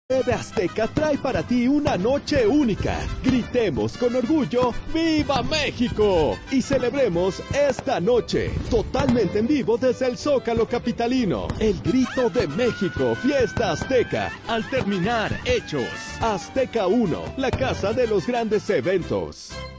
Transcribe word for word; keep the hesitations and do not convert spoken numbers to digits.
T V Azteca trae para ti una noche única. Gritemos con orgullo ¡Viva México! Y celebremos esta noche, totalmente en vivo desde el Zócalo capitalino. El grito de México, Fiesta Azteca. Al terminar, hechos. Azteca uno, la casa de los grandes eventos.